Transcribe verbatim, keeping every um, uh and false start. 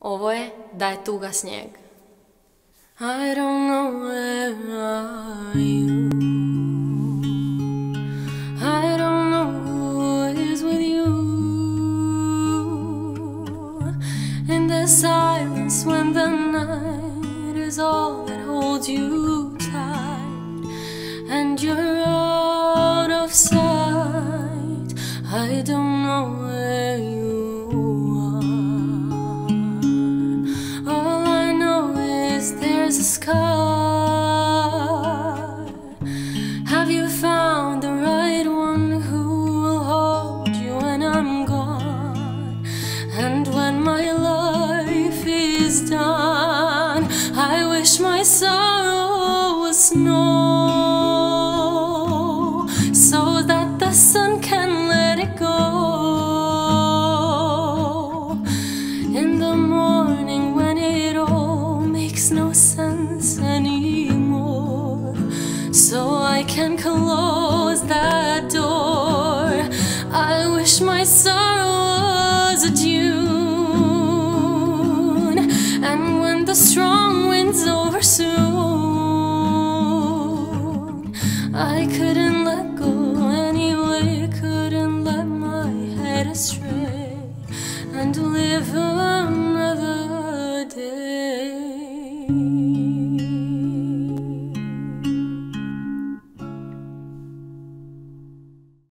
Ovo je Da je tuga snijeg. I don't know where are you. I don't know who is with you. In the silence when the night is all that holds you tight, and you're out of sight, I don't know where you are. All I know is there's a scar. Have you found the right one who will hold you when I'm gone? And when my life is done, I wish my sorrow was snow, so that the sun can let it go. In the morning when it all makes no sense anymore, so I can close that door. I wish my sorrow